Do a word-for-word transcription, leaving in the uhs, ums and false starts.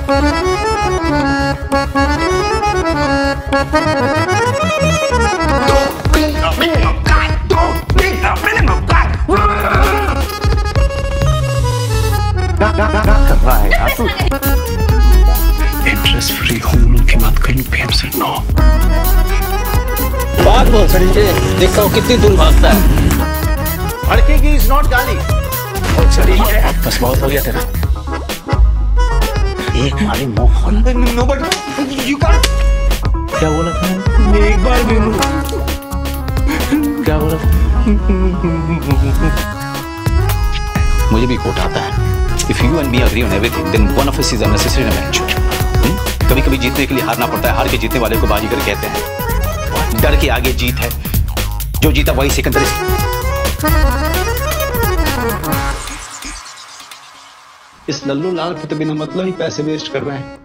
कर रहा है यार तू? इंटरेस्ट फ्री होम लोन की बात कहीं प्रेम से नो। बात बोल सड़ी के देखा हो कितनी दूर भागता है। लड़के की इज नॉट गाली और सड़ी है। बस बहुत हो गया तेरा। एक मारी Mohan no but you can't. क्या बोला था? एक बार भी क्या बोला था? मुझे भी कोट आता है। If you and me agree on everything, then one of us is unnecessary in a match. कभी कभी जीतने के लिए हारना पड़ता है, हार के जीतने वाले को बाजीगर कहते हैं। डर के आगे जीत है, जो जीता वही सिकंदर। इस लल्लू लाल पे तो बिना मतलब ही पैसे वेस्ट कर रहे हैं।